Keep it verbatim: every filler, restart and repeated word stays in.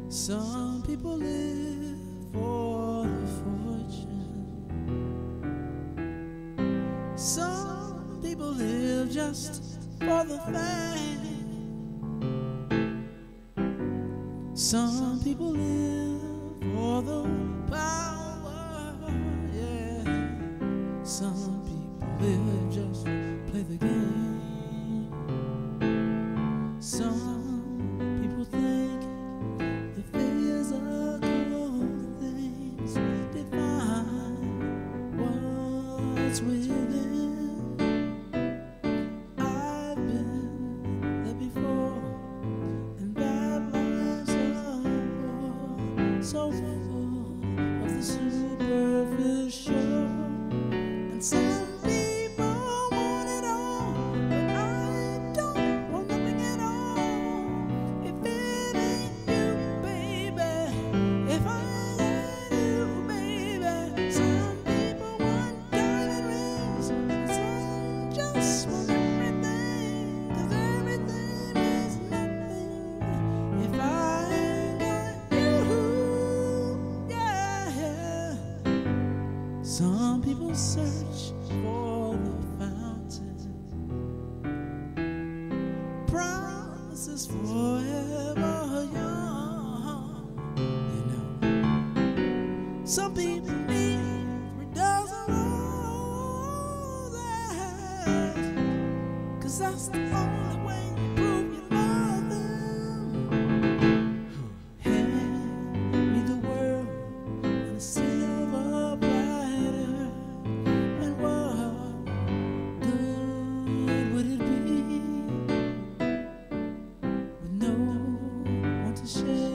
Some people live for the fortune. Some people live just for the fame. Some people live for the power, yeah. Some people live just to play the game. Some people think the physical things define what's within. I've been there before, and that life's a bore, so full of the superficial. And some people want it all, but I don't want nothing at all. If it ain't you, baby, if I ain't you, baby. Some people want diamond rings, and some just want everything, 'cause everything is nothing if I ain't got you, yeah. Some people search for the fountain, promises forever young, you know. Some people need three dozen roses, 'cause that's the only way you prove you love them. Hand me the world and a silver platter, and what good would it be with no one to share?